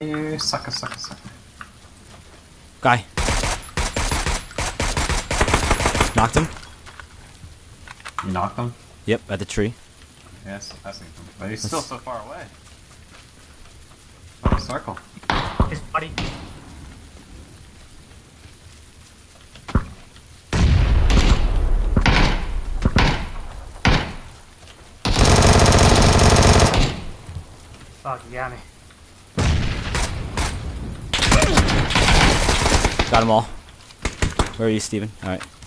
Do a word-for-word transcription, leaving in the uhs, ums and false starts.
You sucker, sucker, sucker. Guy. Knocked him. You knocked him? Yep, at the tree. Yes, I see him. But he's Let's- still so far away. Oh, circle. His body. Fuck, you got me. Got them all. Where are you, Steven? Alright.